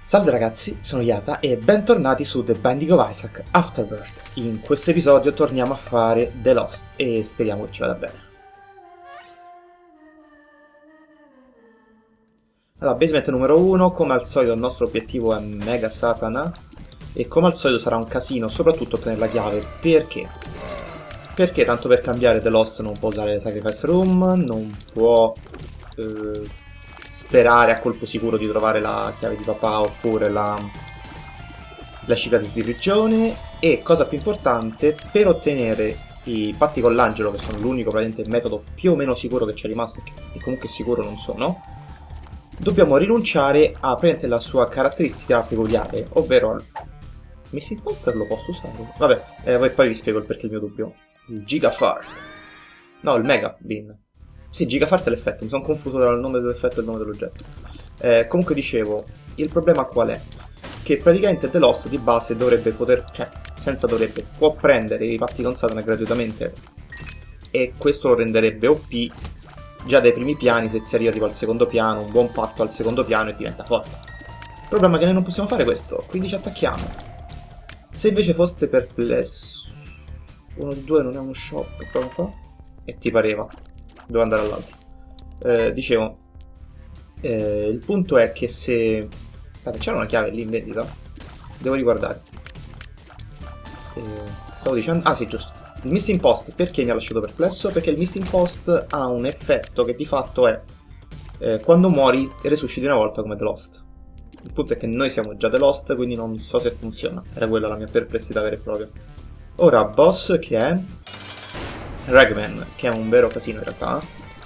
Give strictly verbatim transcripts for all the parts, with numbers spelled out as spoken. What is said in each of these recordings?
Salve ragazzi, sono Yata e bentornati su The Binding of Isaac Afterbirth. In questo episodio torniamo a fare The Lost e speriamo che ci vada bene. Allora, basement numero uno, come al solito il nostro obiettivo è Mega Satana e come al solito sarà un casino, soprattutto ottenere la chiave. Perché? Perché tanto per cambiare The Lost non può usare le Sacrifice Room, non può eh, sperare a colpo sicuro di trovare la chiave di papà oppure la, la cicatrice di prigione, e cosa più importante, per ottenere i patti con l'angelo, che sono l'unico praticamente metodo più o meno sicuro che ci è rimasto, e comunque sicuro non sono, dobbiamo rinunciare a praticamente la sua caratteristica peculiare, ovvero il Missing Poster lo posso usare? Vabbè, eh, poi vi spiego il perché il mio dubbio. Il Gigafart. No, il Mega Bean. Sì, Gigafart è l'effetto, mi sono confuso tra il nome dell'effetto e il nome dell'oggetto. Eh, comunque dicevo, il problema qual è? Che praticamente The Lost di base dovrebbe poter, cioè, senza dovrebbe, può prendere i patti con Satana gratuitamente, e questo lo renderebbe O P già dai primi piani. Se si arriva tipo al secondo piano, un buon patto al secondo piano e diventa forte. Il problema è che noi non possiamo fare questo, quindi ci attacchiamo. Se invece foste perplesso, uno di due non è uno shop, prova qua, e ti pareva, devo andare all'altro. Eh, dicevo, eh, il punto è che se... c'era una chiave lì in vendita? Devo riguardare. Eh, stavo dicendo... Ah sì, giusto. Il Missing Post, perché mi ha lasciato perplesso? Perché il Missing Post ha un effetto che di fatto è eh, quando muori resusciti una volta come The Lost. Il punto è che noi siamo già The Lost, quindi non so se funziona. Era quella la mia perplessità vera e propria. Ora, boss che è Ragman, che è un vero casino in realtà.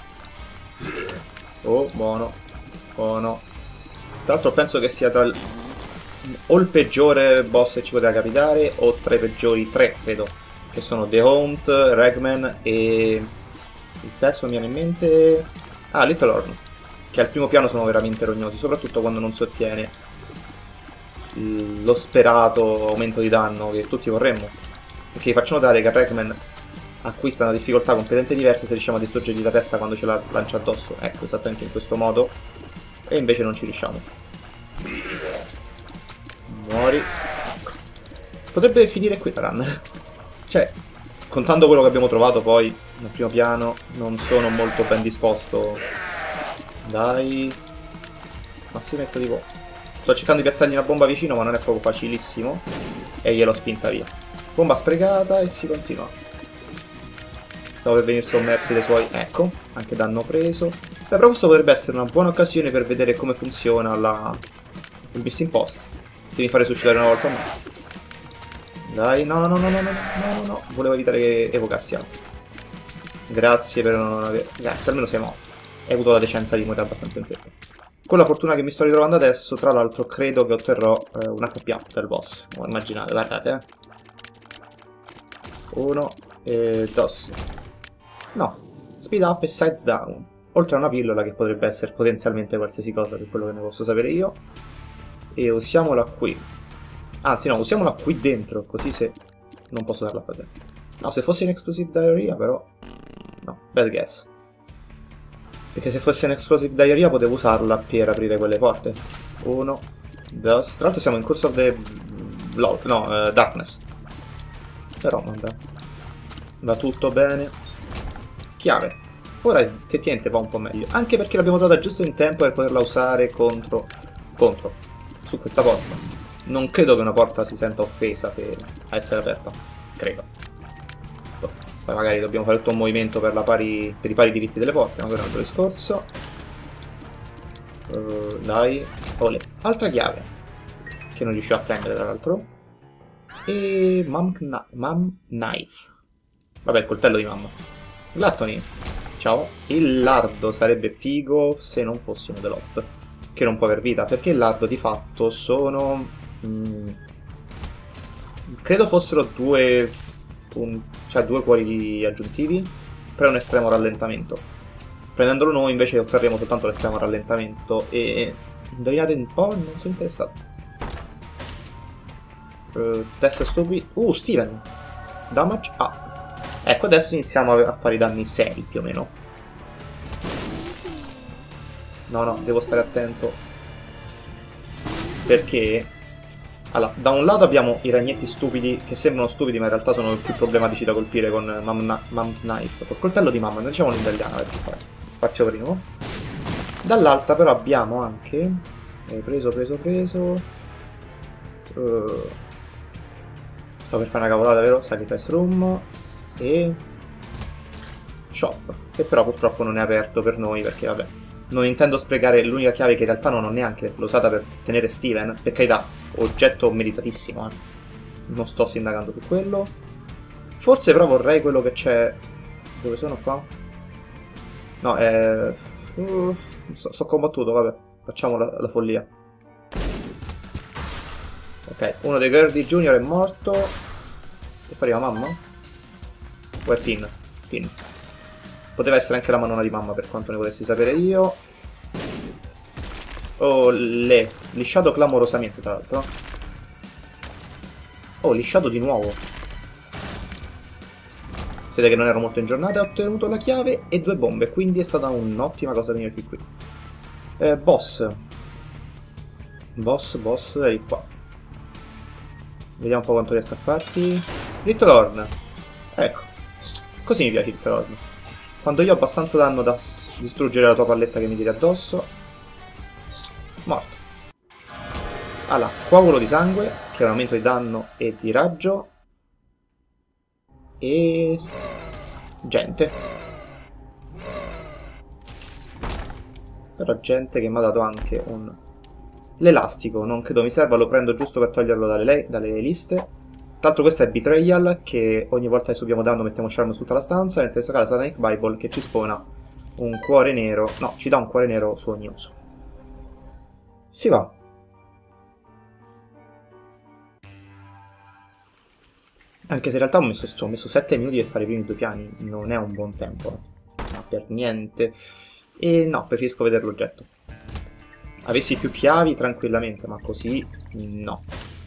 Oh, buono. Buono. Tra l'altro penso che sia tra il... o il peggiore boss che ci poteva capitare, o tra i peggiori tre, credo. Che sono The Haunt, Ragman e... il terzo mi viene in mente... Ah, Little Horn. Che al primo piano sono veramente rognosi, soprattutto quando non si ottiene lo sperato aumento di danno che tutti vorremmo. Perché vi faccio notare che Ragman acquista una difficoltà completamente diversa se riusciamo a distruggergli la testa quando ce la lancia addosso. Ecco, esattamente in questo modo. E invece non ci riusciamo. Muori. Potrebbe finire qui la run. Cioè, contando quello che abbiamo trovato poi nel primo piano, non sono molto ben disposto. Dai. Ma si metto tipo... Sto cercando di piazzargli una bomba vicino, ma non è proprio facilissimo. E gliel'ho spinta via. Bomba sprecata e si continua. Stavo per venire sommersi dai suoi... Ecco, anche danno preso. Beh, però questo potrebbe essere una buona occasione per vedere come funziona la... il Missing Post. Se mi fa resuscitare una volta o no. Dai, no, no, no, no, no, no, no, no, no. Volevo evitare che evocassi altro. Grazie per non aver... Grazie, almeno sei morto. Hai avuto la decenza di morire abbastanza in fretta. Con la fortuna che mi sto ritrovando adesso, tra l'altro, credo che otterrò eh, un H P up del boss. Oh, immaginate, guardate, eh. Uno e dos. No, speed up e sides down. Oltre a una pillola che potrebbe essere potenzialmente qualsiasi cosa, per quello che ne posso sapere io. E usiamola qui. Anzi no, usiamola qui dentro, così se... non posso darla qua dentro. No, se fosse in Explosive Diarrhea però... No, bad guess. Perché se fosse in Explosive Diarrhea potevo usarla per aprire quelle porte. Uno, due... Tra l'altro siamo in Curse of the... LOL, no, uh, Darkness. Però, vabbè. Va tutto bene. Chiave. Ora effettivamente va un po' meglio. Anche perché l'abbiamo trovata giusto in tempo per poterla usare contro... Contro. Su questa porta. Non credo che una porta si senta offesa se a essere aperta. Credo. Poi magari dobbiamo fare tutto un movimento per, la pari, per i pari diritti delle porte, ma quello è un altro discorso. Uh, dai. Olè. Altra chiave. Che non riuscivo a prendere, tra l'altro. E... Mum, Mum Knife. Vabbè, il coltello di mamma. Gluttony. Ciao. Il lardo sarebbe figo se non fossimo The Lost. Che non può aver vita, perché il lardo di fatto sono... Mm, credo fossero due... Un, cioè due cuori aggiuntivi per un estremo rallentamento. Prendendolo noi invece otterremo soltanto l'estremo rallentamento. E indovinate un po', non sono interessato. uh, Testa stupidi. Uh, Steven. Damage up. Ecco, adesso iniziamo a fare i danni seri più o meno. No, no, devo stare attento. Perché allora, da un lato abbiamo i ragnetti stupidi che sembrano stupidi ma in realtà sono più problematici da colpire con Mam Mom's Knife, col coltello di mamma, non diciamolo in italiano per fare. Faccio primo. Dall'altra però abbiamo anche eh, preso, preso, preso uh, sto per fare una cavolata, vero? Sacrifice Room e Shop, che però purtroppo non è aperto per noi perché vabbè, non intendo sprecare l'unica chiave che in realtà non ho neanche, l'ho usata per tenere Steven, per carità, oggetto meritatissimo, eh. Non sto sindacando su quello. Forse però vorrei quello che c'è... Dove sono qua? No, è... Uh, sto, sto combattuto, vabbè, facciamo la, la follia. Ok, uno dei Gurdy Junior è morto. E poi arriva mamma? O è Pin? Pin. Poteva essere anche la manona di mamma per quanto ne potessi sapere io. Oh, le. Lisciato clamorosamente tra l'altro. Oh, lisciato di nuovo. Siete che non ero molto in giornata, ho ottenuto la chiave e due bombe, quindi è stata un'ottima cosa venire qui qui. Eh, boss. Boss, boss, ehi qua. Vediamo un po' quanto riesco a farti. Littlehorn. Ecco. Così mi piace Littlehorn. Quando io ho abbastanza danno da distruggere la tua palletta che mi tiri addosso. Morto. Allora, coagulo di sangue, che è un aumento di danno e di raggio. E... gente. Però gente che mi ha dato anche un... l'elastico, non credo mi serva, lo prendo giusto per toglierlo dalle, dalle liste. Tra l'altro questo è Betrayal, che ogni volta che subiamo danno mettiamo charm su tutta la stanza, mentre in questo caso Satanic Bible che ci spona un cuore nero, no, ci dà un cuore nero su ogni uso. Si va. Anche se in realtà ho messo, ci ho messo sette minuti per fare i primi due piani, non è un buon tempo, ma per niente. E no, preferisco vedere l'oggetto. Avessi più chiavi tranquillamente, ma così no.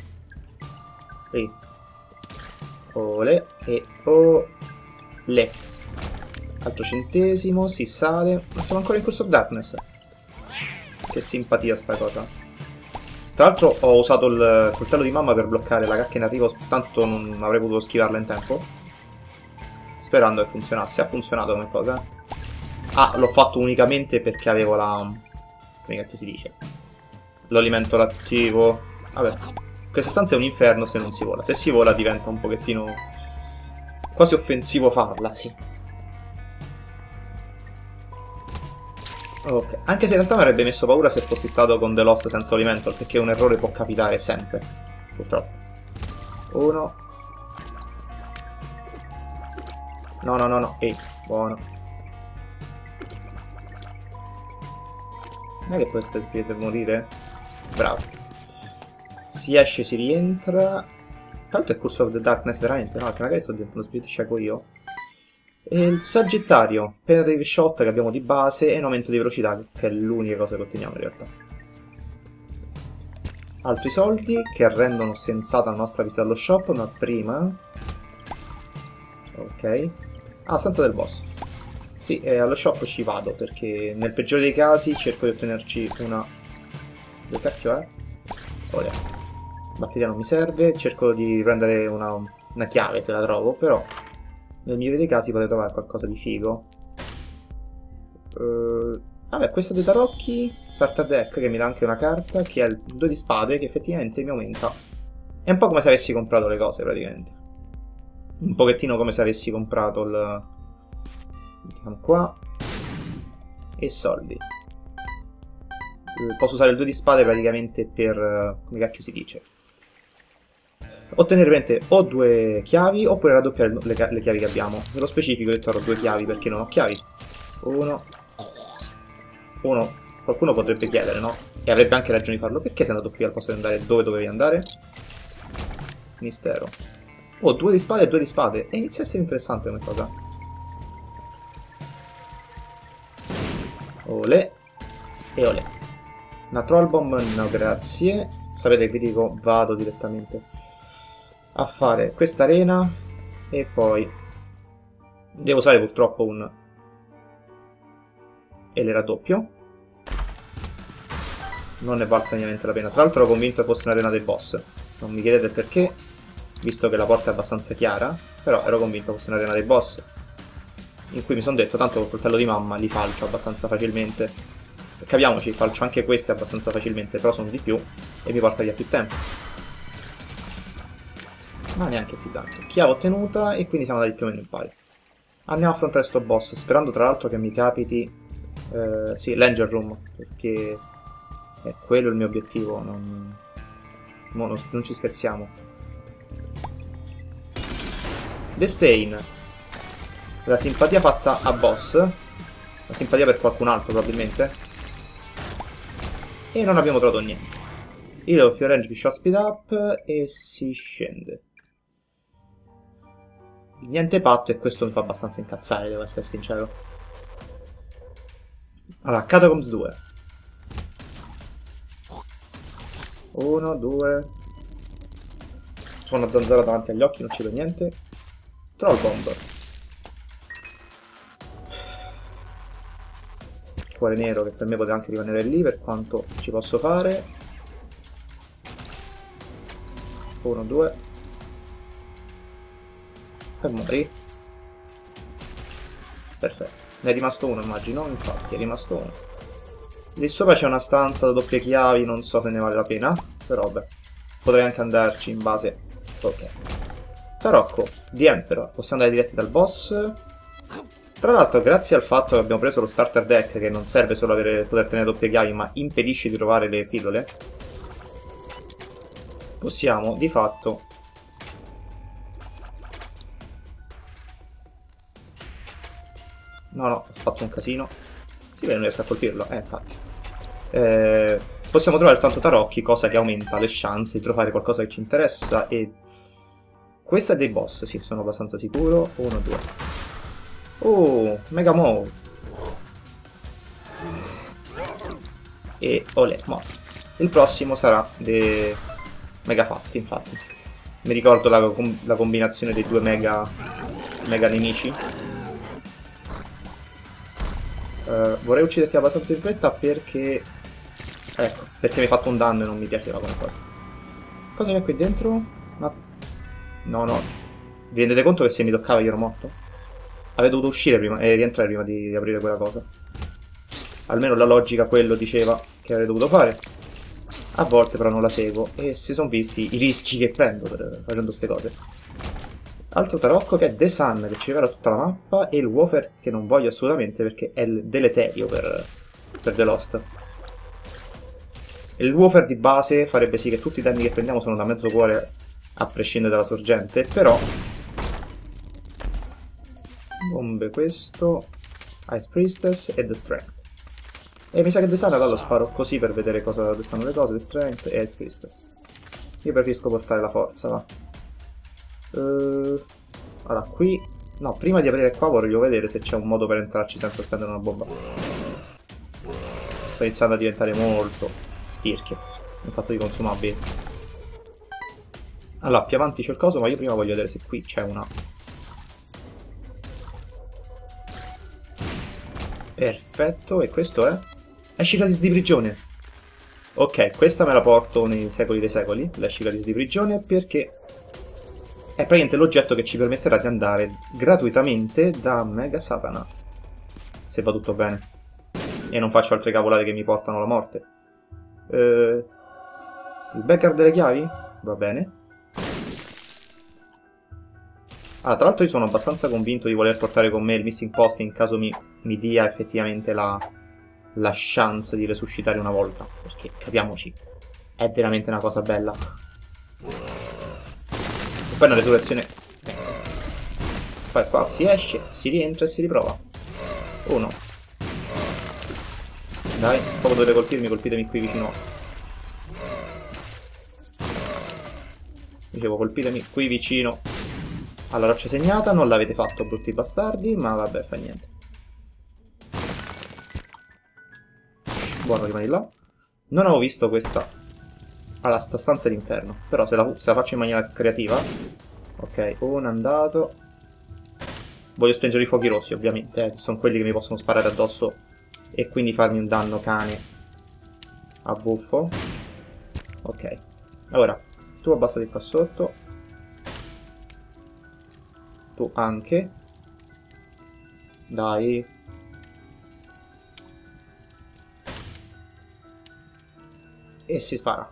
E ole e ole. Altro centesimo, si sale. Ma siamo ancora in Curse of Darkness. Che simpatia sta cosa. Tra l'altro ho usato il coltello di mamma per bloccare la cacca in arrivo, tanto non avrei potuto schivarla in tempo. Sperando che funzionasse. Ha funzionato come cosa. Ah, l'ho fatto unicamente perché avevo la... come cacchio si dice? L'alimento lattivo. Vabbè. Questa stanza è un inferno se non si vola. Se si vola diventa un pochettino... quasi offensivo farla, sì. Ok, anche se in realtà mi avrebbe messo paura se fossi stato con The Lost senza Elemental, perché un errore può capitare sempre, purtroppo. Uno. No, no, no, no, ehi, buono. Non è che questo è per morire? Bravo. Si esce, si rientra. Tra l'altro è Curse of the Darkness veramente, no? Perché magari sto diventando Spirit Shaco io. E il Sagittario, Penetrative Shot che abbiamo di base e un aumento di velocità, che è l'unica cosa che otteniamo in realtà. Altri soldi che rendono sensata la nostra visita allo shop, ma prima... ok. Ah, stanza del boss. Sì, e allo shop ci vado, perché nel peggiore dei casi cerco di ottenerci una... Dove cacchio è? Olè. Batteria non mi serve, cerco di prendere una, una chiave se la trovo, però... nel migliore dei casi potete trovare qualcosa di figo. Uh, vabbè, questo dei tarocchi, starter deck che mi dà anche una carta, che è il due di spade, che effettivamente mi aumenta. È un po' come se avessi comprato le cose, praticamente. Un pochettino come se avessi comprato il... mettiamo qua. E soldi. Uh, posso usare il due di spade praticamente per... Uh, come cacchio si dice? Ottenere veramente o due chiavi oppure raddoppiare le, le chiavi che abbiamo. Nello specifico ho detto ho due chiavi perché non ho chiavi. Uno. Uno. Qualcuno potrebbe chiedere, no? E avrebbe anche ragione di farlo. Perché sei andato qui al posto di andare dove dovevi andare? Mistero. Oh, due di spade e due di spade. E inizia a essere interessante come cosa. Olè. E olè. Una troll bomb, no grazie. Sapete che vi dico, vado direttamente a fare questa arena e poi devo usare purtroppo un ele raddoppio non ne valsa niente la pena. Tra l'altro ero convinto che fosse un'arena dei boss. Non mi chiedete il perché, visto che la porta è abbastanza chiara, però ero convinto fosse un'arena dei boss. In cui mi sono detto, tanto col coltello di mamma li falcio abbastanza facilmente. Capiamoci, falcio anche questi abbastanza facilmente, però sono di più e mi porta via più tempo. Ma neanche più tanto. Chiave ottenuta e quindi siamo andati più o meno in pari. Andiamo a affrontare sto boss, sperando tra l'altro che mi capiti... Eh, sì, l'Angel Room, perché è quello il mio obiettivo, non, non, non ci scherziamo. Disdain. La simpatia fatta a boss, la simpatia per qualcun altro probabilmente, e non abbiamo trovato niente. Io devo più range di shot speed up e si scende. Niente patto e questo mi fa abbastanza incazzare, devo essere sincero. Allora, Catacombs due. Uno, due. C'ho una zanzara davanti agli occhi, non ci vedo niente. Troll Bomb. Cuore nero che per me poteva anche rimanere lì, per quanto ci posso fare. Uno, due. E muori. Perfetto. Ne è rimasto uno, immagino. Infatti, è rimasto uno. Lì sopra c'è una stanza da doppie chiavi, non so se ne vale la pena. Però vabbè. Potrei anche andarci in base. Ok. Tarocco, di Emperor. Possiamo andare diretti dal boss. Tra l'altro, grazie al fatto che abbiamo preso lo starter deck, che non serve solo avere, poter tenere doppie chiavi, ma impedisce di trovare le pillole, possiamo, di fatto... No, no, ho fatto un casino. Sì, beh, non riesco a colpirlo. Eh, infatti. Eh, possiamo trovare tanto tarocchi, cosa che aumenta le chance di trovare qualcosa che ci interessa. E questa è dei boss, sì, sono abbastanza sicuro. Uno, due. Oh, Mega Maw. E olè, morto. Il prossimo sarà dei Mega Fatti, infatti. Mi ricordo la, la combinazione dei due mega, mega nemici. Uh, vorrei ucciderti abbastanza in fretta perché... Ecco, perché mi hai fatto un danno e non mi piaceva come cosa. Cosa c'è qui dentro? Ma... No, no. Vi rendete conto che se mi toccava io ero morto? Avrei dovuto uscire prima e rientrare prima di aprire quella cosa. Almeno la logica quello diceva che avrei dovuto fare. A volte però non la seguo e si sono visti i rischi che prendo per, facendo queste cose. Altro tarocco che è The Sun, che ci rivela tutta la mappa, e il Wafer che non voglio assolutamente perché è deleterio per, per The Lost. Il Wafer di base farebbe sì che tutti i danni che prendiamo sono da mezzo cuore a prescindere dalla sorgente, però... Bombe questo, Ice Priestess e The Strength. E mi sa che The Sun allora lo sparo così per vedere cosa, dove stanno le cose, The Strength e Ice Priestess. Io preferisco portare la forza, va. Uh, allora, qui... No, prima di aprire qua voglio vedere se c'è un modo per entrarci senza spendere una bomba. Sto iniziando a diventare molto spirchio in fatto di consumabili. Allora, più avanti c'è il coso, ma io prima voglio vedere se qui c'è una... Perfetto, e questo è? Escicatis di prigione. Ok, questa me la porto nei secoli dei secoli, l'escicatis di prigione, perché è praticamente l'oggetto che ci permetterà di andare gratuitamente da Mega Satana. Se va tutto bene. E non faccio altre cavolate che mi portano alla morte. Eh, il backer delle chiavi? Va bene. Ah, tra l'altro io sono abbastanza convinto di voler portare con me il Missing Post in caso mi, mi dia effettivamente la, la chance di resuscitare una volta. Perché, capiamoci, è veramente una cosa bella. E poi una resurrezione... Ecco. Poi qua si esce, si rientra e si riprova. Uno. Dai, se proprio dovete colpirmi, colpitemi qui vicino. Dicevo, colpitemi qui vicino alla roccia segnata. Non l'avete fatto, brutti bastardi, ma vabbè, fa niente. Buono, rimani là. Non avevo visto questa. Allora, sta stanza d'inferno. Però se la, se la faccio in maniera creativa. Ok, uno è andato. Voglio spengere i fuochi rossi, ovviamente, eh, che sono quelli che mi possono sparare addosso e quindi farmi un danno cane a buffo. Ok. Ora, tu abbassati qua sotto. Tu anche. Dai. E si spara.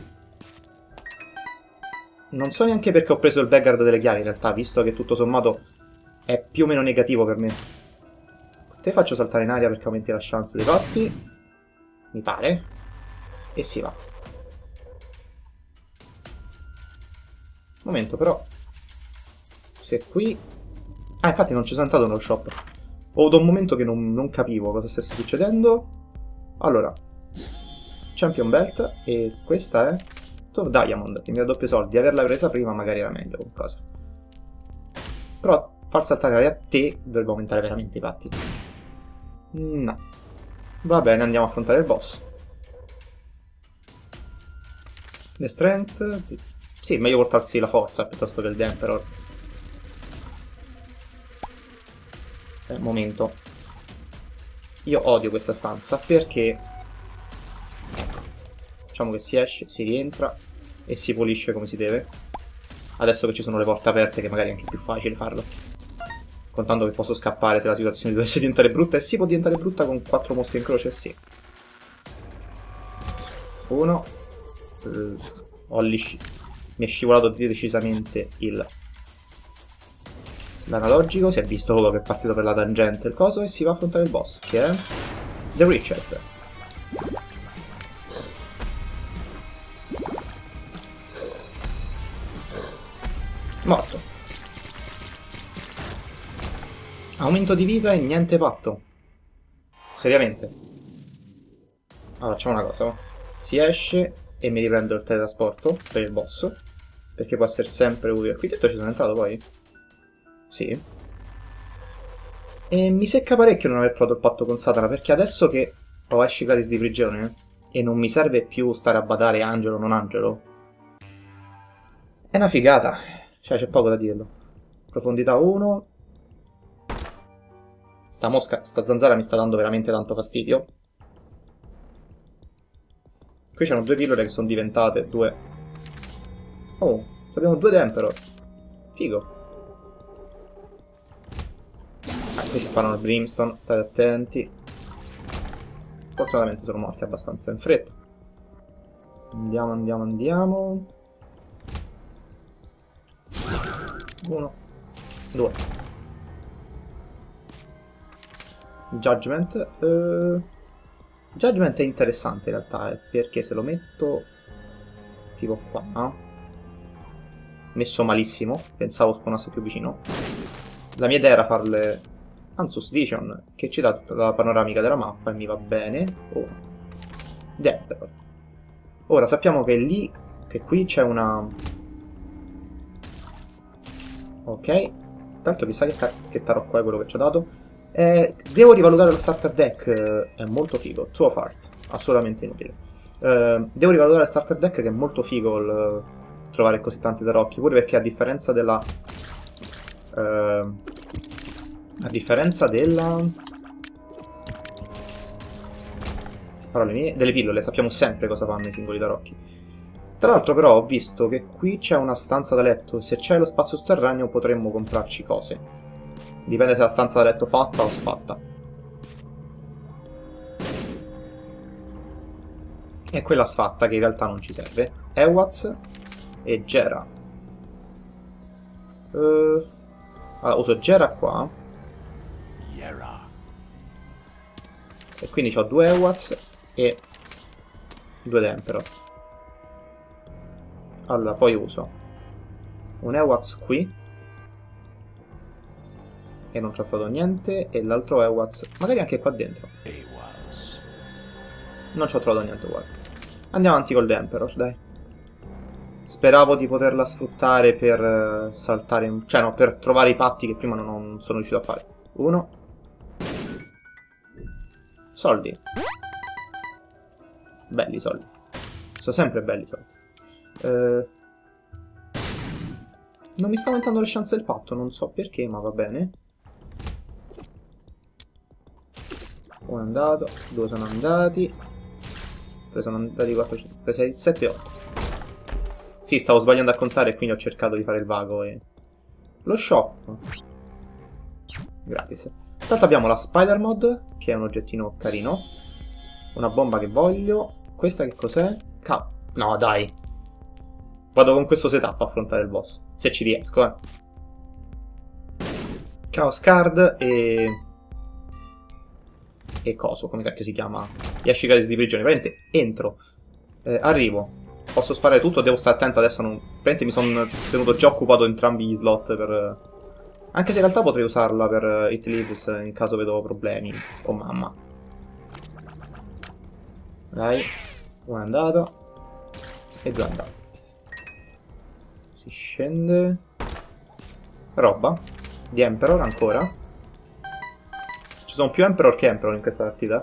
Non so neanche perché ho preso il backguard delle chiavi in realtà, visto che tutto sommato è più o meno negativo per me. Te faccio saltare in aria perché aumenti la chance dei cotti. Mi pare. E si va. Momento però. Se qui... Ah, infatti non ci sono entrato nello shop. Ho avuto un momento che non, non capivo cosa stesse succedendo. Allora. Champion Belt. E questa è... Top Diamond, che mi dà doppio soldi. Averla presa prima magari era meglio qualcosa. Però far saltare in aria a te dovrebbe aumentare veramente i patti. No. Va bene, andiamo a affrontare il boss. The Strength. Sì, meglio portarsi la forza piuttosto che il Emperor. Eh, momento. Io odio questa stanza perché... Ecco. Facciamo che si esce, si rientra e si pulisce come si deve. Adesso che ci sono le porte aperte, che magari è anche più facile farlo. Contando che posso scappare se la situazione dovesse diventare brutta. E si può diventare brutta con quattro mosche in croce, sì. Uno. Uh, ho lisci... Mi è scivolato decisamente il... l'analogico. Si è visto quello che è partito per la tangente il coso. E si va a affrontare il boss, che è... The Richard. Morto. Aumento di vita e niente patto. Seriamente. Allora facciamo una cosa. Si esce e mi riprendo il teletrasporto per il boss. Perché può essere sempre utile. Qui dentro ci sono entrato poi? Sì. E mi secca parecchio non aver trovato il patto con Satana. Perché adesso che ho esci gratis di prigione e non mi serve più stare a badare angelo o non angelo, è una figata. Cioè, c'è poco da dirlo. Profondità uno. Sta mosca, sta zanzara mi sta dando veramente tanto fastidio. Qui c'erano due pillole che sono diventate due... Oh, abbiamo due Emperor. Figo. Ah, qui si sparano il Brimstone, state attenti. Fortunatamente sono morti abbastanza in fretta. Andiamo, andiamo, andiamo. Uno, due. Judgment. Uh, Judgment è interessante in realtà, eh, perché se lo metto tipo qua, no? Messo malissimo, pensavo spawnasse più vicino. La mia idea era farle Ansus Vision, che ci dà tutta la panoramica della mappa e mi va bene. Oh. Emperor. Ora sappiamo che lì, che qui c'è una... Ok, tanto chissà che, tar che tarocco è quello che ci ho dato. Eh, devo rivalutare lo starter deck, eh, è molto figo. Two of Heart, assolutamente inutile. Eh, devo rivalutare lo starter deck che è molto figo il trovare così tanti tarocchi, pure perché a differenza della... Eh, a differenza della... Parole mie, delle pillole, sappiamo sempre cosa fanno i singoli tarocchi. Tra l'altro però ho visto che qui c'è una stanza da letto, se c'è lo spazio sotterraneo potremmo comprarci cose. Dipende se la stanza da letto fatta o sfatta. E quella sfatta che in realtà non ci serve. Ewaz e Gera. Uh, allora, uso Gera qua. E quindi ho due Ewaz e due Emperor. Allora, poi uso un Ewaz qui e non ci ho trovato niente, e l'altro Ewaz magari anche qua dentro. Non ci ho trovato niente uguale. Andiamo avanti col Emperor, dai. Speravo di poterla sfruttare per uh, saltare in... cioè no, per trovare i patti che prima non, non sono riuscito a fare. Uno. Soldi. Belli soldi. Sono sempre belli soldi. Uh, non mi sta aumentando le chance del patto, non so perché, ma va bene. Uno è andato, due sono andati. tre sono andati quattro, cinque, sei, sette, otto. Sì, stavo sbagliando a contare e quindi ho cercato di fare il vago e... Lo shop. Gratis. Intanto abbiamo la Spider Mod, che è un oggettino carino. Una bomba che voglio. Questa che cos'è? Cap. No, dai. Vado con questo setup a affrontare il boss. Se ci riesco, eh. Chaos Card e... E coso, come cacchio si chiama? Gli ascicati di prigione. Veramente entro. Eh, arrivo. Posso sparare tutto, devo stare attento adesso. Non... Veramente mi sono tenuto già occupato entrambi gli slot per... Anche se in realtà potrei usarla per It Lives in caso vedo problemi. Oh mamma. Dai. Uno è andato. E due è andato. Si scende. Roba. Di Emperor ancora. Ci sono più Emperor che Emperor in questa partita.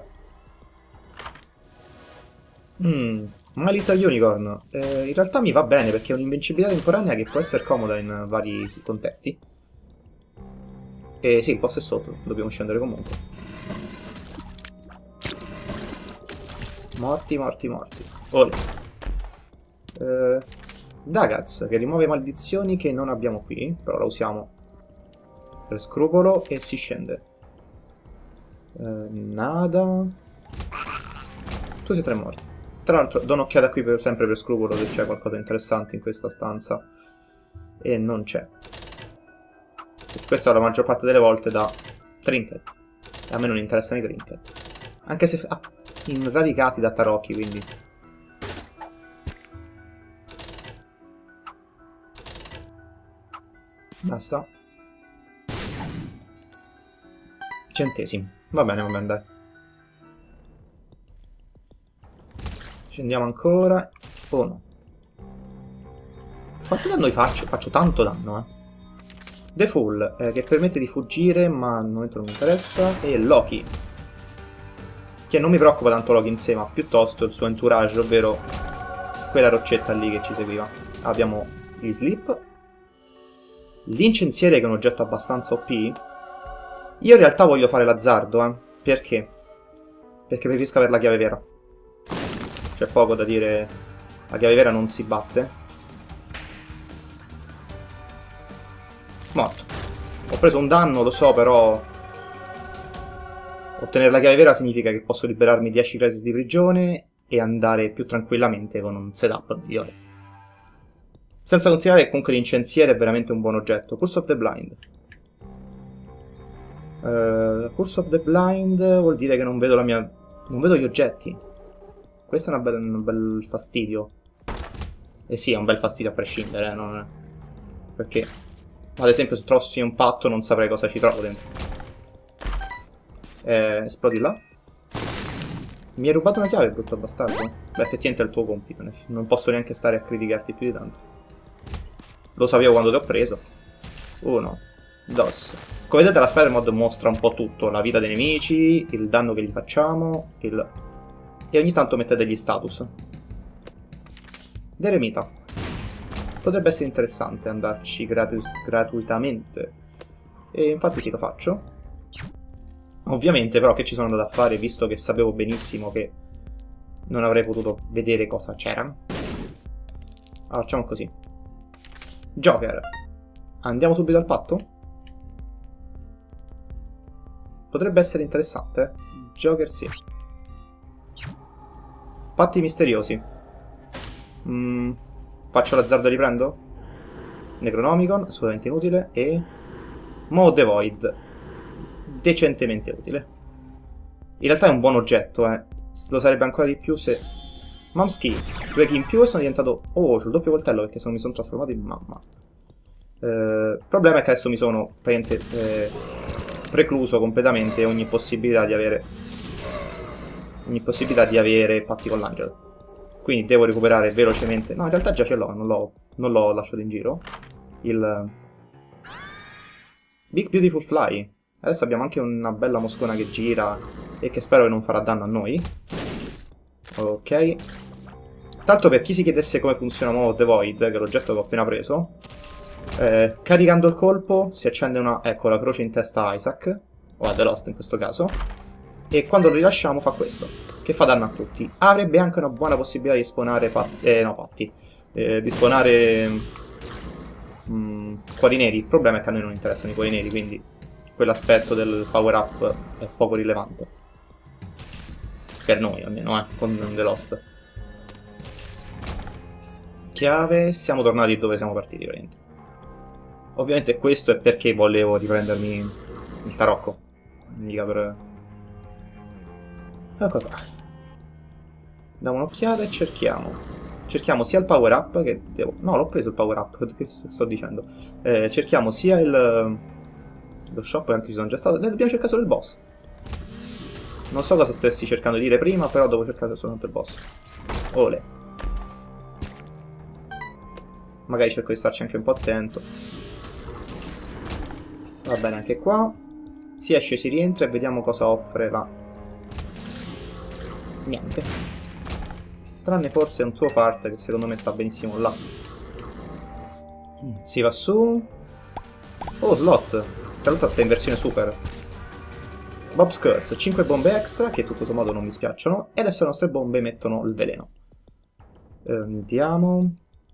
Mmm. My Little Unicorn. Eh, in realtà mi va bene perché è un'invincibilità temporanea che può essere comoda in vari contesti. E sì, il boss è sotto, dobbiamo scendere comunque. Morti, morti, morti. Ora. Eh, Dagaz, che rimuove maledizioni che non abbiamo qui, però la usiamo per scrupolo e si scende. Eh, nada. Tutti e tre morti. Tra l'altro do un'occhiata qui per, sempre per scrupolo se c'è qualcosa di interessante in questa stanza. E non c'è. Questo la maggior parte delle volte da trinket. E a me non interessano i trinket. Anche se ah, in rari casi da tarocchi, quindi. Basta. Centesimi. Va bene, va bene, dai. Scendiamo ancora. Oh no. Quanto danno faccio? Faccio tanto danno, eh. The Fool, eh, che permette di fuggire, ma al momento non mi interessa. E Loki, che non mi preoccupa tanto Loki in sé, ma piuttosto il suo entourage, ovvero quella roccetta lì che ci seguiva. Abbiamo gli Sleep. L'incensiere, che è un oggetto abbastanza O P. Io in realtà voglio fare l'azzardo, eh. Perché? Perché preferisco avere la chiave vera. C'è poco da dire. La chiave vera non si batte. Morto. Ho preso un danno, lo so, però... Ottenere la chiave vera significa che posso liberarmi dieci crediti di prigione e andare più tranquillamente con un setup migliore. Senza considerare che comunque l'incensiere è veramente un buon oggetto. Curse of the Blind. Uh, Curse of the Blind vuol dire che non vedo la mia... Non vedo gli oggetti. Questo è una bel, un bel fastidio. E sì, è un bel fastidio a prescindere, eh, non è... Perché... Ad esempio se trossi un patto non saprei cosa ci trovo dentro. Eh, esplodi là. Mi hai rubato una chiave, brutto bastardo. Beh, effettivamente è il tuo compito. Non posso neanche stare a criticarti più di tanto. Lo sapevo quando ti ho preso. Uno. Dos. Come vedete la Spider Mod mostra un po' tutto. La vita dei nemici, il danno che gli facciamo, il... e ogni tanto mette degli status. Deremita. Potrebbe essere interessante andarci gratu gratuitamente. E infatti sì, lo faccio. Ovviamente però che ci sono andato a fare, visto che sapevo benissimo che non avrei potuto vedere cosa c'era. Allora, facciamo così. Joker. Andiamo subito al patto? Potrebbe essere interessante. Joker sì. Patti misteriosi. Mm, faccio l'azzardo e riprendo? Necronomicon, assolutamente inutile. E... Maw of the Void. Decentemente utile. In realtà è un buon oggetto, eh. Lo sarebbe ancora di più se... Mom's Key. Due key in più e sono diventato... Oh, c'ho il doppio coltello perché sono, mi sono trasformato in mamma. Il eh, problema è che adesso mi sono praticamente eh, precluso completamente ogni possibilità di avere... Ogni possibilità di avere patti con l'angelo. Quindi devo recuperare velocemente... No, in realtà già ce l'ho, non l'ho lasciato in giro. Il... Big Beautiful Fly. Adesso abbiamo anche una bella moscona che gira e che spero che non farà danno a noi. Ok. Tanto per chi si chiedesse come funziona Maw of the Void, che è l'oggetto che ho appena preso, eh, caricando il colpo si accende una, ecco, la croce in testa a Isaac, o a The Lost in questo caso, e quando lo rilasciamo fa questo. che fa danno a tutti. Avrebbe anche una buona possibilità di spawnare patti, eh, no patti, eh, di spawnare mm, cuori neri. Il problema è che a noi non interessano i cuori neri, quindi quell'aspetto del power up è poco rilevante. Per noi almeno, eh, con The Lost. Chiave, siamo tornati dove siamo partiti, veramente. Ovviamente questo è perché volevo riprendermi il tarocco. Mica per... Ecco qua. Diamo un'occhiata e cerchiamo. Cerchiamo sia il power up che devo... No, l'ho preso il power up, che sto dicendo. Eh, cerchiamo sia il... Lo shop, anche ci sono già stato. Dobbiamo cercare solo il boss. Non so cosa stessi cercando di dire prima, però devo cercare soltanto il boss. Ole. Magari cerco di starci anche un po' attento. Va bene, anche qua. Si esce, si rientra e vediamo cosa offre la... Niente. Tranne forse un suo part che secondo me sta benissimo là. Si va su. Oh, slot. Tra l'altro sta in versione super. Bob's Curse, cinque bombe extra che tutto sommato non mi spiacciono. E adesso le nostre bombe mettono il veleno. Eh, andiamo.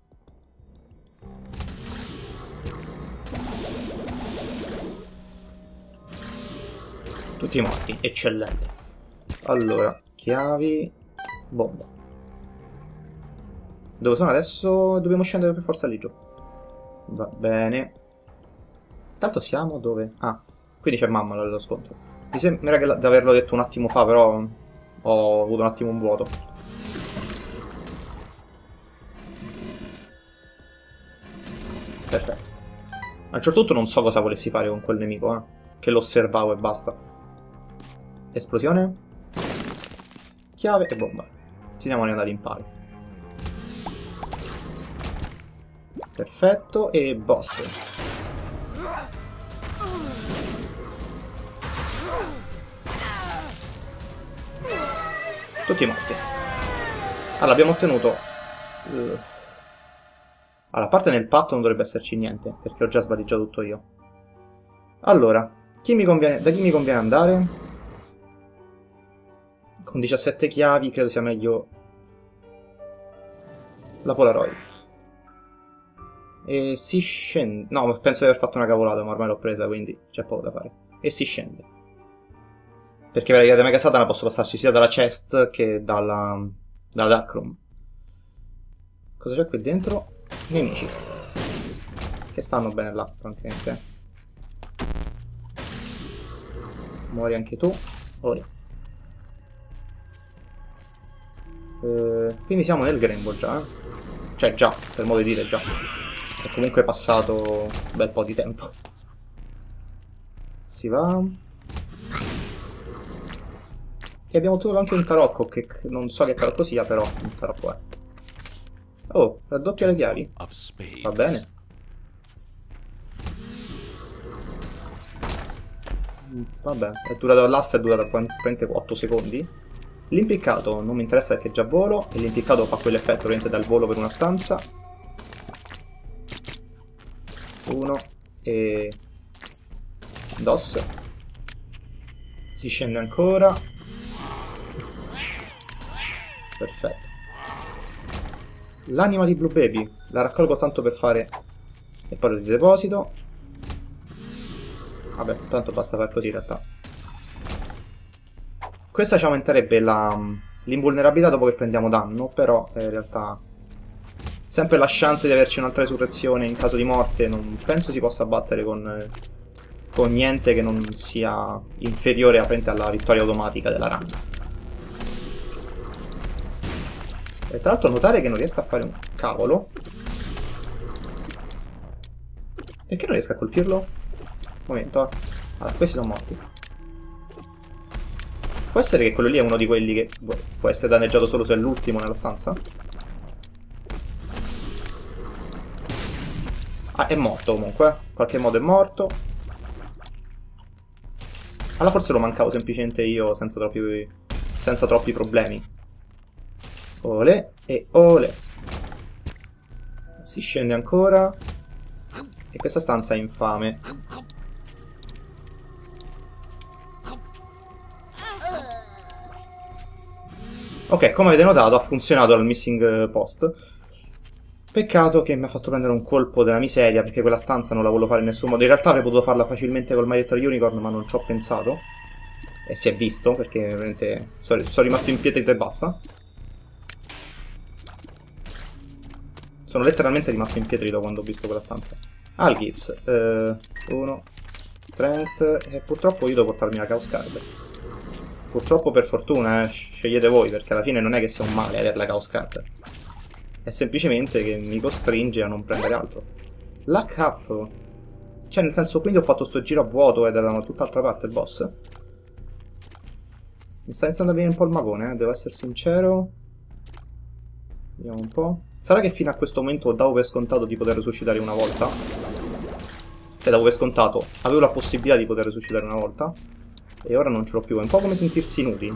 Tutti morti, eccellente. Allora, chiavi, bomba. Dove sono adesso? Dobbiamo scendere per forza lì giù. Va bene. Tanto siamo dove? Ah, quindi c'è mamma nello scontro. Mi sembra che di averlo detto un attimo fa, però ho avuto un attimo un vuoto. Perfetto. A un certo punto non so cosa volessi fare con quel nemico, eh. Che lo osservavo e basta. Esplosione. Chiave e bomba. Ci siamo riandati in pari. Perfetto. E boss. Tutti morti. Allora abbiamo ottenuto uh... Allora, a parte nel patto non dovrebbe esserci niente, perché ho già svaligiato tutto io. Allora, chi mi conviene... da chi mi conviene andare? Con diciassette chiavi credo sia meglio la Polaroid. E si scende... No, penso di aver fatto una cavolata, ma ormai l'ho presa, quindi c'è poco da fare. E si scende. Perché per la chiave Mega Satana posso passarci sia dalla chest che dalla, dalla Dark Room. Cosa c'è qui dentro? Nemici. Che stanno bene là, francamente. Muori anche tu. Ora. Eh, quindi siamo nel Grembo già, eh? Cioè già, per modo di dire già. È comunque passato un bel po' di tempo. Si va. E abbiamo ottenuto anche un tarocco, che non so che tarocco sia, però un tarocco è. Oh, raddoppia le chiavi. Va bene. Vabbè, è durato l'asta, è durata praticamente otto secondi. L'impiccato non mi interessa perché è già volo, e l'impiccato fa quell'effetto ovviamente dal volo per una stanza. Uno e... dos. Si scende ancora. Perfetto. L'anima di Blue Baby la raccolgo tanto per fare il paro di deposito. Vabbè, tanto basta far così in realtà. Questa ci aumenterebbe l'invulnerabilità dopo che prendiamo danno, però eh, in realtà sempre la chance di averci un'altra resurrezione in caso di morte non penso si possa battere con, eh, con niente che non sia inferiore appunto alla vittoria automatica della run. E tra l'altro notare che non riesco a fare un cavolo. Perché non riesco a colpirlo? Un momento, eh. Allora, questi sono morti. Può essere che quello lì è uno di quelli che può essere danneggiato solo se è l'ultimo nella stanza? Ah, è morto comunque, eh. In qualche modo è morto. Allora forse lo mancavo semplicemente io senza troppi, senza troppi problemi. Ole e ole. Si scende ancora. E questa stanza è infame. Ok, come avete notato ha funzionato al missing post. Peccato che mi ha fatto prendere un colpo della miseria, perché quella stanza non la volevo fare in nessun modo. In realtà avrei potuto farla facilmente col My Little Unicorn, ma non ci ho pensato. E si è visto, perché veramente sono, sono rimasto impietrito e basta. Sono letteralmente rimasto impietrito quando ho visto quella stanza. Algiz, eh, uno, Trent, e purtroppo io devo portarmi la Chaos Card. Purtroppo per fortuna, eh, scegliete voi, perché alla fine non è che sia un male avere la Chaos Card. È semplicemente che mi costringe a non prendere altro. Luck up. Cioè, nel senso, quindi ho fatto sto giro a vuoto ed era da tutt'altra parte il boss. Mi sta iniziando a venire un po' il magone, eh, devo essere sincero. Vediamo un po'. Sarà che fino a questo momento davo per scontato di poter resuscitare una volta? Cioè, davo per scontato. Avevo la possibilità di poter resuscitare una volta. E ora non ce l'ho più. È un po' come sentirsi inutili.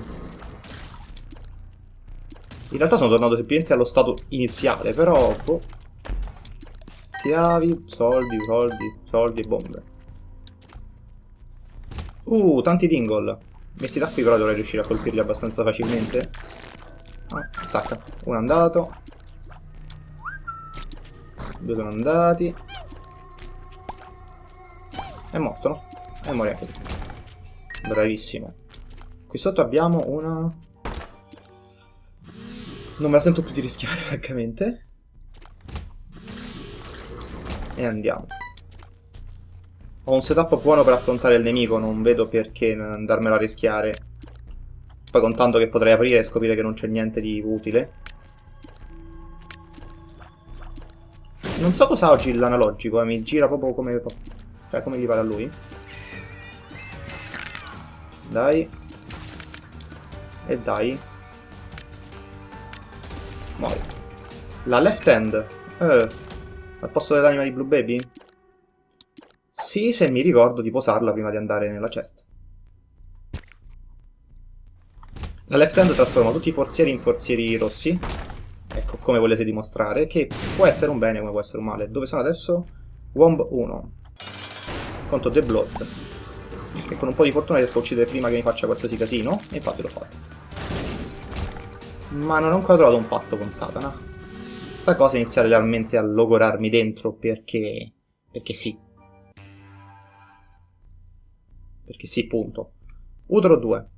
In realtà sono tornato semplicemente allo stato iniziale, però... Boh. Chiavi, soldi, soldi, soldi e bombe. Uh, tanti dingle. Messi da qui però dovrei riuscire a colpirli abbastanza facilmente. Ah, stacca. Uno è andato. Due sono andati. È morto, no? E muore anche lui. Bravissimo. Qui sotto abbiamo una... Non me la sento più di rischiare, francamente. E andiamo. Ho un setup buono per affrontare il nemico, non vedo perché andarmelo a rischiare. Poi contando che potrei aprire e scoprire che non c'è niente di utile. Non so cosa oggi l'analogico, eh, mi gira proprio come... Cioè, come gli pare a lui. Dai. E dai. Muori. La left hand. Eh, al posto dell'anima di Blue Baby? Sì, se mi ricordo di posarla prima di andare nella chest. La left hand trasforma tutti i forzieri in forzieri rossi. Ecco, come volete dimostrare. Che può essere un bene come può essere un male. Dove sono adesso? Womb uno. Contro The Blood. E con un po' di fortuna riesco a uccidere prima che mi faccia qualsiasi casino. E infatti l'ho fatto. Ma non ho ancora trovato un patto con Satana. Sta cosa inizia realmente a logorarmi dentro perché... Perché sì. Perché sì, punto. Utero due.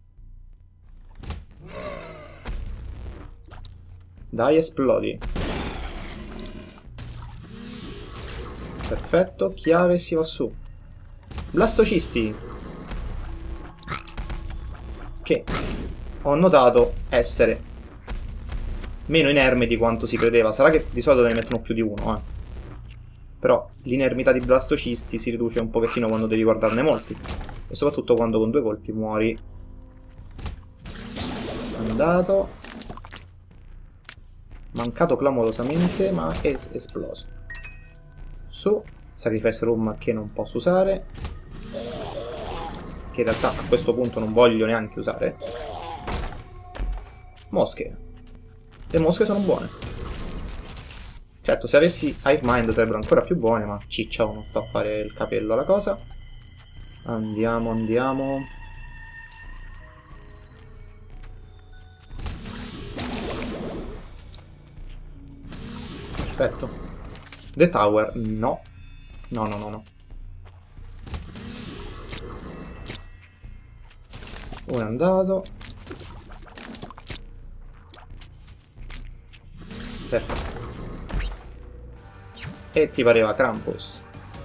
Dai, esplodi. Perfetto, chiave si va su. Blastocisti. Che ho notato essere meno inerme di quanto si credeva. Sarà che di solito ne mettono più di uno, eh. Però l'inermità di blastocisti si riduce un pochettino quando devi guardarne molti. E soprattutto quando con due colpi muori. Andato. Mancato clamorosamente, ma è esploso. Su. Sacrifice Room che non posso usare. Che in realtà a questo punto non voglio neanche usare. Mosche. Le mosche sono buone. Certo, se avessi Hive Mind sarebbero ancora più buone, ma ciccia, non sto a fare il capello alla cosa. Andiamo, andiamo. Perfetto. The Tower, no. No, no, no, no. Uno è andato. Perfetto. E ti pareva Krampus.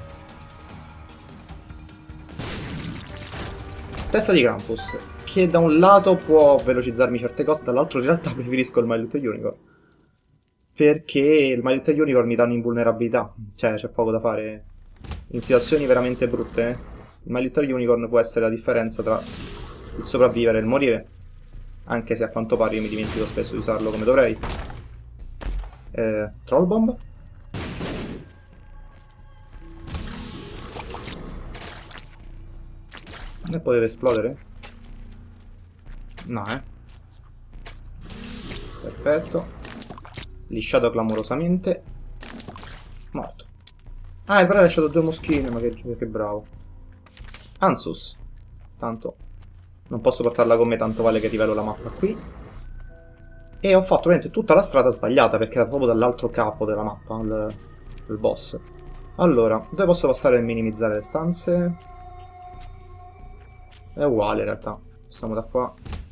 Testa di Krampus, che da un lato può velocizzarmi certe cose, dall'altro in realtà preferisco il My Little Unicorn. Perché il My Little Unicorn mi dà un'invulnerabilità, cioè c'è poco da fare. In situazioni veramente brutte, eh, il My Little Unicorn può essere la differenza tra il sopravvivere e il morire. Anche se a quanto pare io mi dimentico spesso di usarlo come dovrei. Eh, Troll Bomb? Ne potete esplodere? No, eh. Perfetto. Lisciato clamorosamente. Morto. Ah, e però ha lasciato due moschine, ma che, che bravo. E ho fatto veramente tutta la strada sbagliata perché era proprio dall'altro capo della mappa il, il boss. Allora, dove posso passare per minimizzare le stanze? È uguale in realtà. Passiamo da qua.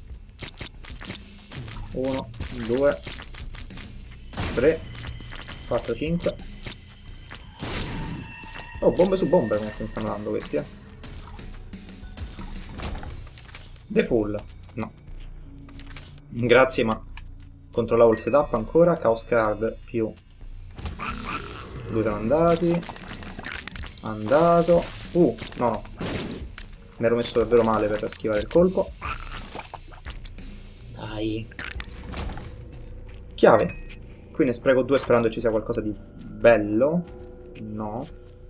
uno, due, tre, quattro, cinque. Oh, bombe su bombe come si stanno dando questi, eh. The Full. No. Grazie, ma controllavo il setup ancora. Chaos Card più due sono andati. Andato. Uh, no, no. Mi ero messo davvero male per schivare il colpo. Dai. Chiave. Qui ne spreco due sperando ci sia qualcosa di bello. No.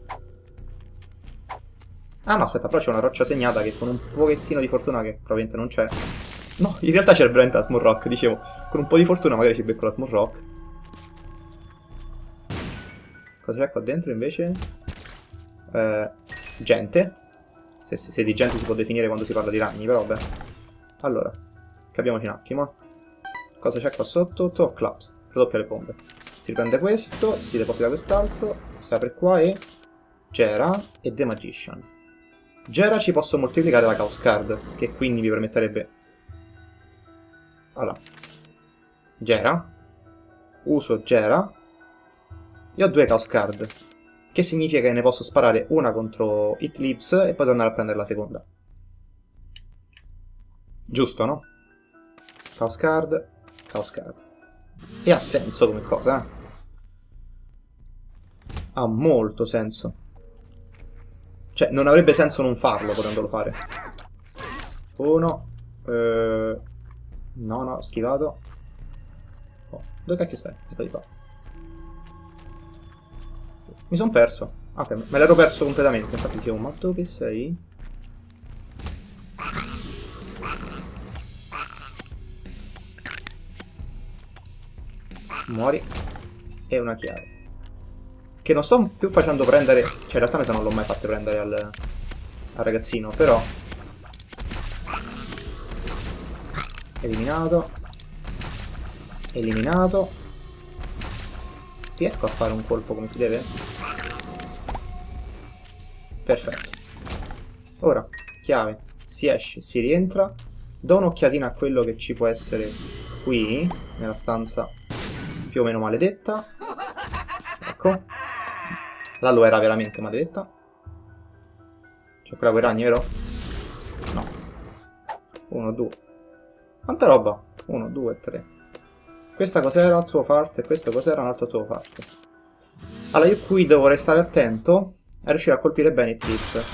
Ah no, aspetta, però c'è una roccia segnata che con un pochettino di fortuna, che probabilmente non c'è. No, in realtà c'è veramente la Small Rock, dicevo. Con un po' di fortuna magari ci becco la Small Rock. Cosa c'è qua dentro invece? Eh, gente. Se, se di gente si può definire quando si parla di ragni, però vabbè. Allora, capiamoci un attimo. Cosa c'è qua sotto? Top Clubs. Raddoppia le bombe. Si riprende questo, si deposita quest'altro, si apre qua e... Gera e The Magician. Gera ci posso moltiplicare la Chaos Card, che quindi mi permetterebbe... Allora. Gera. Uso Gera. E ho due Chaos Card. Che significa che ne posso sparare una contro Hit Lips e poi tornare a prendere la seconda. Giusto, no? Chaos Card, Chaos Card. E ha senso come cosa, eh? Ha molto senso. Cioè, non avrebbe senso non farlo potendolo fare. Uno. Eh... No, no, schivato. Oh, dove cacchio stai? Ecco di qua. Mi sono perso. Ok, me l'ero perso completamente. Infatti dicevo, ma dove sei? Muori. E una chiave. Che non sto più facendo prendere... Cioè, in realtà non l'ho mai fatto prendere al, al ragazzino, però... Eliminato. Eliminato. Riesco a fare un colpo come si deve? Perfetto. Ora, chiave. Si esce, si rientra. Do un'occhiatina a quello che ci può essere qui, nella stanza più o meno maledetta. Ecco. Là lo era veramente maledetta. C'è quella con i ragni, vero? No. Uno, due. Quanta roba? Uno, due, tre. Questa cos'era? Il tuo fart. E questo cos'era? Un altro tuo fart. Allora io qui devo restare attento a riuscire a colpire bene i tips.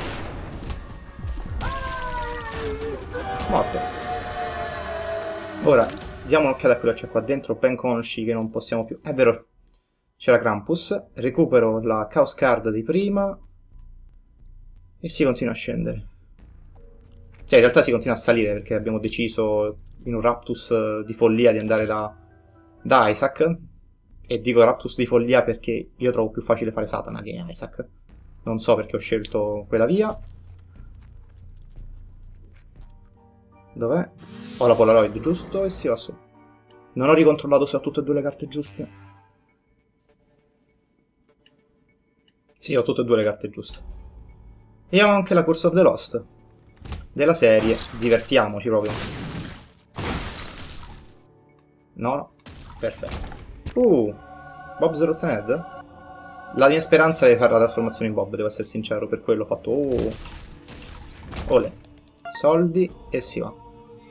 Morto. Ora, diamo un'occhiata a quello che c'è qua dentro, ben consci che non possiamo più... È vero, c'era Krampus. Recupero la Chaos Card di prima. E si continua a scendere. Cioè, in realtà si continua a salire perché abbiamo deciso in un Raptus di follia di andare da, da Isaac. E dico Raptus di follia perché io trovo più facile fare Satana che Isaac. Non so perché ho scelto quella via. Dov'è? Ho la Polaroid, giusto? E si va su. Non ho ricontrollato se ho tutte e due le carte giuste. Sì, ho tutte e due le carte giuste. E ho anche la Curse of the Lost della serie. Divertiamoci proprio. No, no. Perfetto. Uh, Bob's Rotten Head? La mia speranza è di fare la trasformazione in Bob, devo essere sincero, per quello ho fatto... Uh. Ole. Soldi e si va.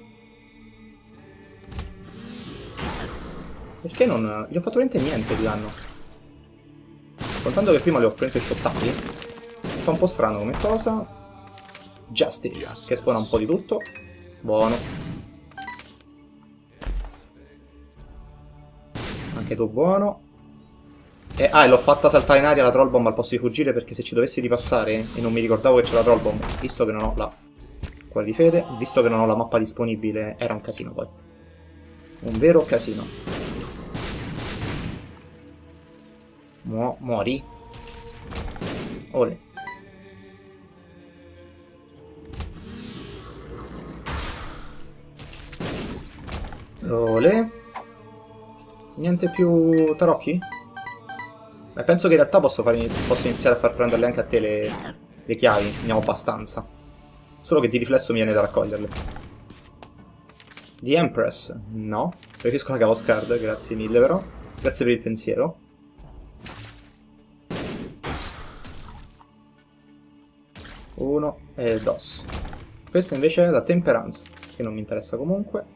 Perché non... Gli ho fatto veramente niente di danno. Contando che prima li ho praticamente shottati. Fa un po' strano come cosa. Justice, Justice, che spawna un po' di tutto. Buono. Anche tu buono. E, ah, e l'ho fatta saltare in aria la troll bomb al posto di fuggire perché se ci dovessi ripassare e non mi ricordavo che c'era la troll bomb, visto che non ho la quella di fede, visto che non ho la mappa disponibile, era un casino poi. Un vero casino. Mu muori. Ole. Ole. Niente più tarocchi? Beh, penso che in realtà posso, fare, posso iniziare a far prenderle anche a te le, le chiavi. Ne ho abbastanza. Solo che di riflesso mi viene da raccoglierle. The Empress? No. Preferisco la Chaos Card, grazie mille però. Grazie per il pensiero. Uno e dos. Questa invece è la Temperance, che non mi interessa comunque.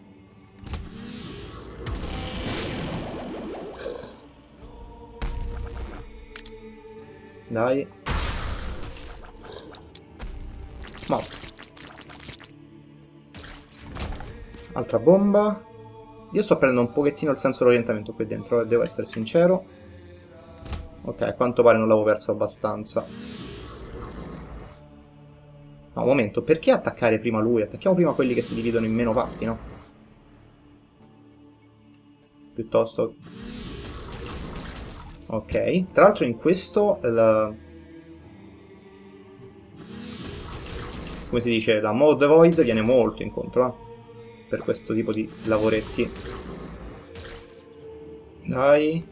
Dai. Morto. Altra bomba. Io sto prendendo un pochettino il senso dell'orientamento qui dentro, devo essere sincero. Ok, a quanto pare non l'avevo perso abbastanza. No, un momento, perché attaccare prima lui? Attacchiamo prima quelli che si dividono in meno parti, no? Piuttosto... Ok, tra l'altro in questo... La... come si dice? La Mode Void viene molto incontro, eh? Per questo tipo di lavoretti. Dai.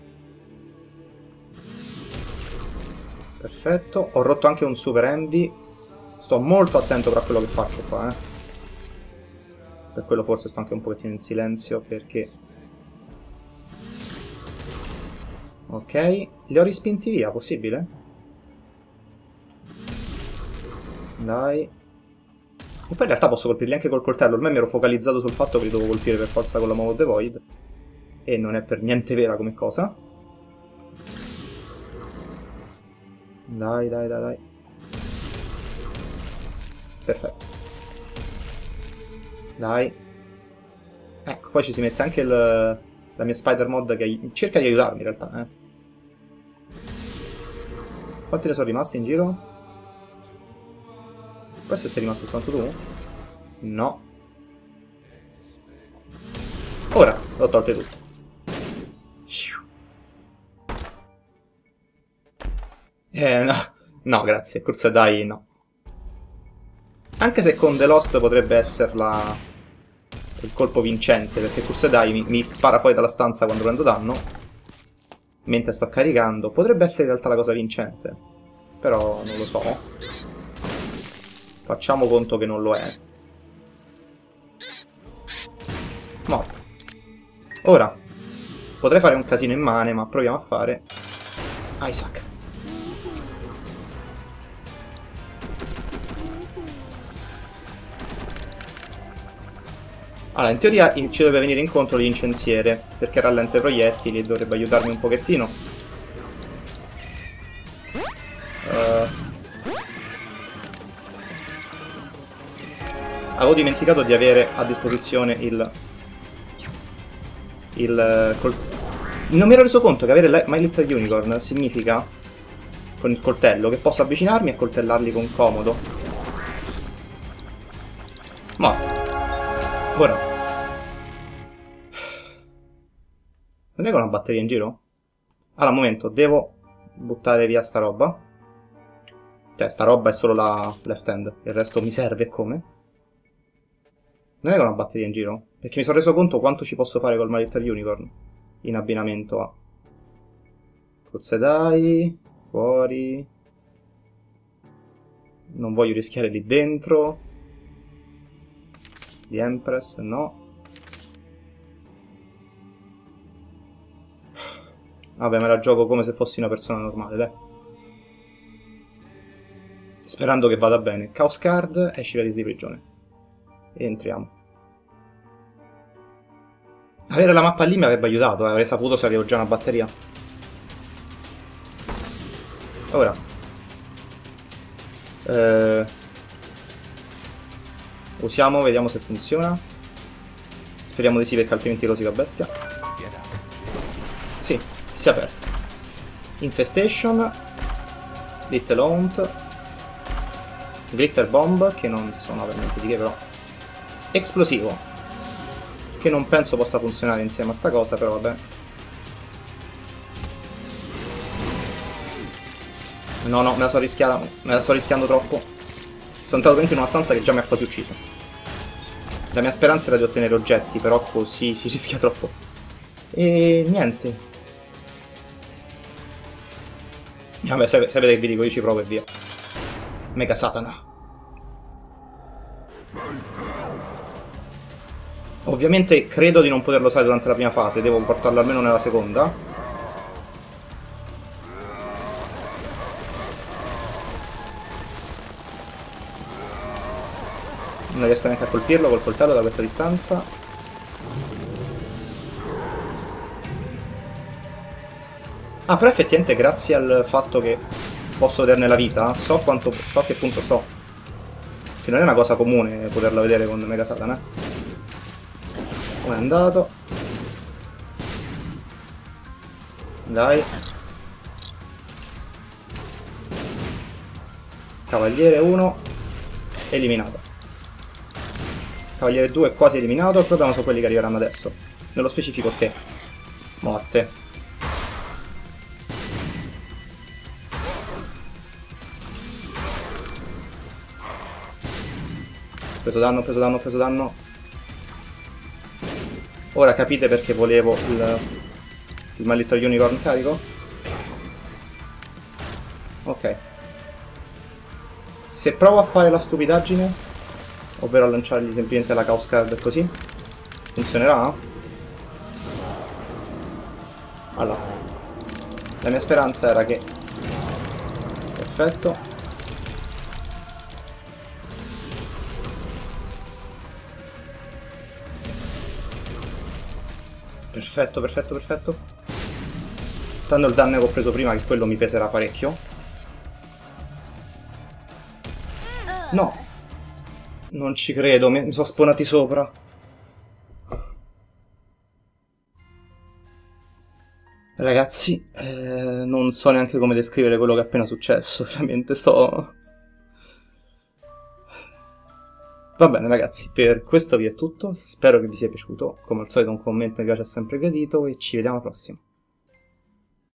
Perfetto. Ho rotto anche un Super Envy. Sto molto attento a quello che faccio qua, eh. Per quello forse sto anche un pochettino in silenzio, perché... Ok. Li ho rispinti via, possibile? Dai. E poi in realtà posso colpirli anche col coltello. Ormai mi ero focalizzato sul fatto che li dovevo colpire per forza con la Maw of the Void. E non è per niente vera come cosa. Dai, dai, dai, dai. Perfetto. Dai. Ecco, poi ci si mette anche il, la mia Spider Mod che cerca di aiutarmi in realtà, eh. Quanti ne sono rimasti in giro? Questo sei rimasto soltanto tu? No. Ora l'ho tolte tutte. Eh no. No, grazie. Corsa dai, no. Anche se con The Lost potrebbe essere la... il colpo vincente, perché Curse Dai mi, mi spara poi dalla stanza quando prendo danno, mentre sto caricando. Potrebbe essere in realtà la cosa vincente, però non lo so. Facciamo conto che non lo è. Morto. Ora, potrei fare un casino in mane, ma proviamo a fare Isaac. Allora, in teoria ci dovrebbe venire incontro l'incensiere, perché rallenta i proiettili e dovrebbe aiutarmi un pochettino. Uh, avevo dimenticato di avere a disposizione il... il... Col... Non mi ero reso conto che avere My Little Unicorn significa, con il coltello, che posso avvicinarmi e coltellarli con comodo. Ma... ora... non è con una batteria in giro? Allora, un momento, devo buttare via sta roba. Cioè, sta roba è solo la left hand, il resto mi serve come? Non è con una batteria in giro? Perché mi sono reso conto quanto ci posso fare col My Little Unicorn in abbinamento a... Forse dai, fuori... non voglio rischiare lì dentro. The Empress, no. Vabbè, me la gioco come se fossi una persona normale, dai. Sperando che vada bene. Chaos Card, esci la di prigione. E entriamo. Avere la mappa lì mi avrebbe aiutato, eh. Avrei saputo se avevo già una batteria. Ora. Eh... Usiamo, vediamo se funziona. Speriamo di sì, perché altrimenti rosica bestia. Sì, si è aperto. Infestation. Little Haunt. Glitter Bomb, che non sono veramente di che però. Esplosivo, che non penso possa funzionare insieme a sta cosa, però vabbè. No, no, me la sto rischiando, me la sto rischiando troppo. Sono entrato dentro in una stanza che già mi ha quasi ucciso. La mia speranza era di ottenere oggetti, però così si rischia troppo. E niente. Vabbè, sapete che vi dico, io ci provo e via. Mega Satana. Ovviamente credo di non poterlo usare durante la prima fase, devo portarlo almeno nella seconda. Non riesco neanche a colpirlo col coltello da questa distanza. Ah, però effettivamente grazie al fatto che posso vederne la vita, so quanto, so a che punto sto. Che non è una cosa comune poterla vedere con Mega Satan, eh. Come è andato? Dai. Cavaliere uno. Eliminato. Cavaliere due quasi eliminato. Il problema sono quelli che arriveranno adesso. Nello specifico te. Morte. Ho preso danno, ho preso danno, ho preso danno. Ora capite perché volevo il, il My Little Unicorn carico? Ok. Se provo a fare la stupidaggine, ovvero a lanciargli semplicemente la Chaos Card così, funzionerà? Allora, la mia speranza era che... Perfetto. Perfetto, perfetto, perfetto. Prendo il danno che ho preso prima, che quello mi peserà parecchio. No! Non ci credo, mi sono spawnati sopra. Ragazzi, eh, non so neanche come descrivere quello che è appena successo. Veramente sto... Va bene ragazzi, per questo vi è tutto. Spero che vi sia piaciuto. Come al solito un commento mi piace, è sempre gradito. E ci vediamo alla prossima.